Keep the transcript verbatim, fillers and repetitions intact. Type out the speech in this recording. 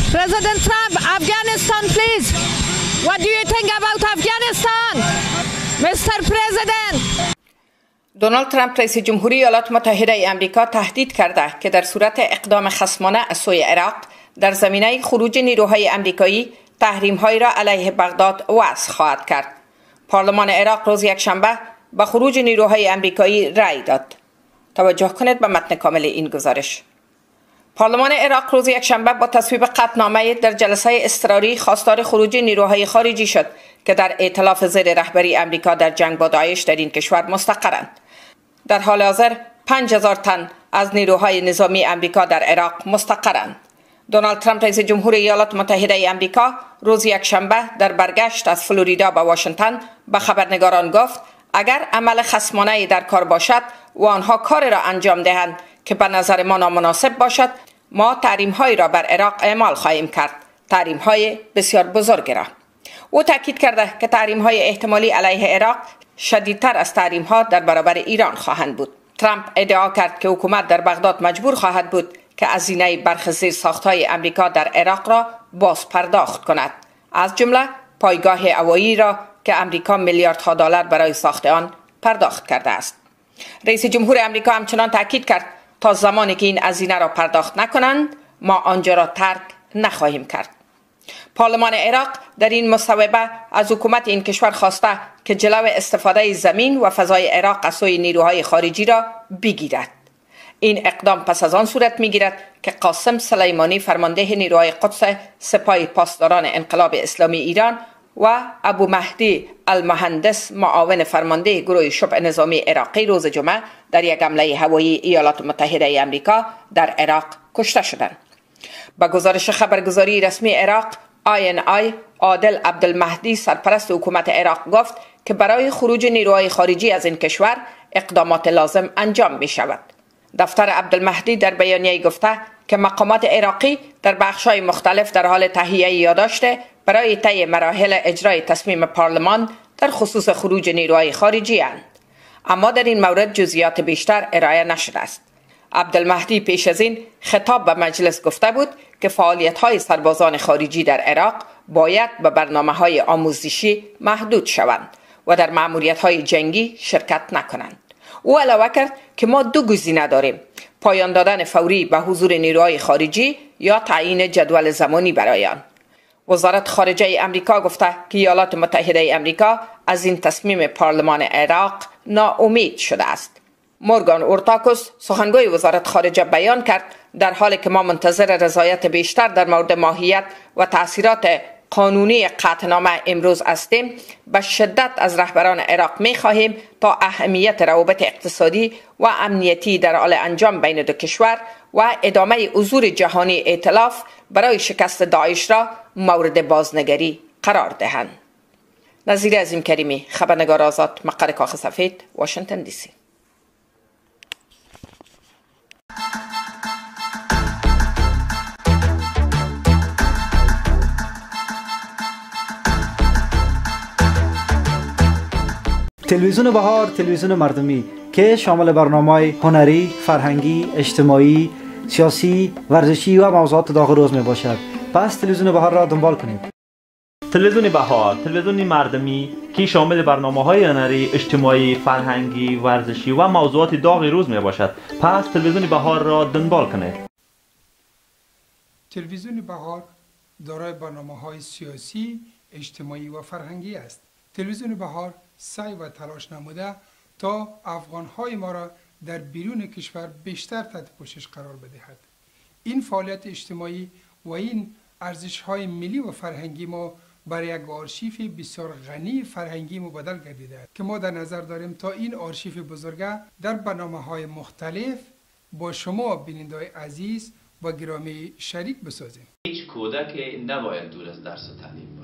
President Trump, Afghanistan, please. What do you think about Afghanistan? Mister President. دونالد ترامپ رئیس جمهوری ایالات متحده آمریکا تهدید کرده که در صورت اقدام خصمانه از سوی عراق در زمینه خروج نیروهای آمریکایی تحریم‌هایی را علیه بغداد وضع خواهد کرد. پارلمان عراق روز یکشنبه به خروج نیروهای آمریکایی رأی داد. توجه کنید به متن کامل این گزارش. پارلمان عراق روز یکشنبه با تصویب قطعنامه در جلسه اضطراری خواستار خروج نیروهای خارجی شد که در ائتلاف زیر رهبری آمریکا در جنگ با داعش در این کشور مستقرند. در حال حاضر پنج هزار تن از نیروهای نظامی آمریکا در عراق مستقرند. دونالد ترامپ رئیس جمهوری ایالات متحده آمریکا روز یکشنبه در برگشت از فلوریدا به واشنگتن به خبرنگاران گفت اگر عمل خصمانه در کار باشد و آنها کار را انجام دهند که به نظر ما نامناسب باشد، ما تحریم‌هایی را بر عراق اعمال خواهیم کرد، تحریم‌های بسیار بزرگ را. او تاکید کرده که تحریم‌های احتمالی علیه عراق شدیدتر از تحریم‌ها در برابر ایران خواهند بود. ترامپ ادعا کرد که حکومت در بغداد مجبور خواهد بود که هزینه برخی زیرساخت‌های آمریکا در عراق را باز پرداخت کند، از جمله پایگاه هوایی را که آمریکا میلیاردها دلار برای ساخت آن پرداخت کرده است. رئیس جمهور آمریکا همچنان تاکید کرد تا زمانی که این هزینه را پرداخت نکنند ما آنجا را ترک نخواهیم کرد. پارلمان عراق در این مصوبه از حکومت این کشور خواسته که جلو استفاده زمین و فضای عراق از سوی نیروهای خارجی را بگیرد. این اقدام پس از آن صورت میگیرد که قاسم سلیمانی فرمانده نیروهای قدس سپاه پاسداران انقلاب اسلامی ایران و ابو مهدی المهندس معاون فرمانده گروه شبه نظامی عراقی روز جمعه در یک حمله هوایی ایالات متحده آمریکا در عراق کشته شدند. با گزارش خبرگزاری رسمی عراق آی ان آی، عادل عبدالمهدی سرپرست حکومت عراق گفت که برای خروج نیروهای خارجی از این کشور اقدامات لازم انجام می شود. دفتر عبدالمهدی در بیانیه گفته که مقامات عراقی در بخش‌های مختلف در حال تهیه یادداشت برای طی مراحل اجرای تصمیم پارلمان در خصوص خروج نیروهای خارجی اند، اما در این مورد جزئیات بیشتر ارائه نشده است. عبدالمهدی پیش از این خطاب به مجلس گفته بود که فعالیت‌های سربازان خارجی در عراق باید به برنامه‌های آموزشی محدود شوند و در مأموریت‌های جنگی شرکت نکنند. او علاوه کرد که ما دو گزینه داریم: پایان دادن فوری به حضور نیروهای خارجی یا تعیین جدول زمانی برای آن. وزارت خارجه امریکا گفته که ایالات متحده امریکا از این تصمیم پارلمان عراق ناامید شده است. مورگان اورتاکوس سخنگوی وزارت خارجه بیان کرد در حالی که ما منتظر رضایت بیشتر در مورد ماهیت و تأثیرات قانونی قطعنامه امروز هستیم، به شدت از رهبران عراق می خواهیم تا اهمیت روابط اقتصادی و امنیتی در حال انجام بین دو کشور و ادامه حضور جهانی ائتلاف برای شکست داعش را مورد بازنگری قرار دهند. نظیر عظیم کریمی، خبرنگار آزاد، مقر کاخ سفید، واشنگتن دی سی. تلویزیون بهار تلویزیون مردمی که شامل برنامه‌های هنری، فرهنگی، اجتماعی، سیاسی، ورزشی و موضوعات داغ روز می باشد. پس تلویزیون بهار را دنبال کنید. تلویزیون بهار تلویزیون مردمی که شامل برنامه‌های هنری، اجتماعی، فرهنگی، ورزشی و موضوعات داغ روز می باشد. پس تلویزیون بهار را دنبال کنید. تلویزیون بهار دارای برنامه‌های سیاسی، اجتماعی و فرهنگی است. تلویزیون بهار سعی و تلاش نموده تا افغانهای ما را در بیرون کشور بیشتر تحت پوشش قرار بدهد. این فعالیت اجتماعی و این ارزش‌های ملی و فرهنگی ما برای یک آرشیف بسیار غنی فرهنگی مبادل گردیده است که ما در نظر داریم تا این آرشیف بزرگه در برنامه‌های مختلف با شما بینندگان عزیز و گرامی شریک بسازیم. هیچ کودک نباید دور از درس و تعلیم